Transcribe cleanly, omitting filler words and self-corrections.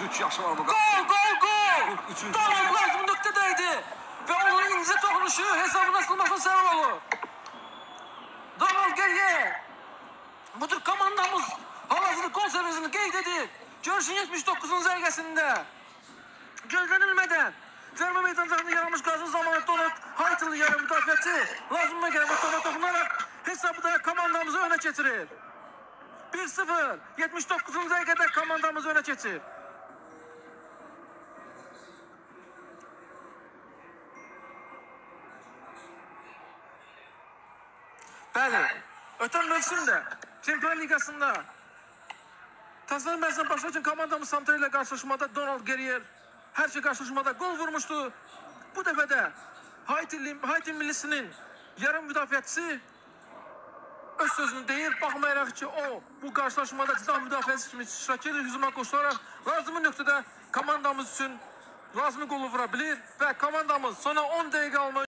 43 yaşı var bu. Gol! 43. Donald lazım nöqtədəydi. Və onun incə toxunuşu hesabın açılmasına səbəb olur. Donald Guerrier. Budur komandamız hal-hazırda gol səviyyəsini qeyd edir. Görüşün 79-cu dəqiqəsində. Gözlənilmədən zərbə meydancağında yaranmış qazın zamanı Donald Haytlı yarı müdafiəçi lazımına gələn və topa toxunaraq hesabı da komandamızı önə keçirir. 1-0. 79-cu dəqiqədə komandamız önə keçir. Bəli, ötən mövsümdə Çempionlar Liqasında Tasman Mərzən başlayan üçün komandamız Samtər ilə qarşılaşmada Donald Guerrier hər şey qarşılaşmada gol vurmuşdu. Bu dəfə də Haiti millisinin yarım müdafiəçisi öz sözünü deyir. Baxmayaraq ki, o bu qarşılaşmada ciddi müdafiəçisi kimi iştirak edir. Hücuma qoşularaq lazımi nöqtədə komandamız üçün lazımi qolu vura bilir və komandamız sona 10 dəqiqə almayı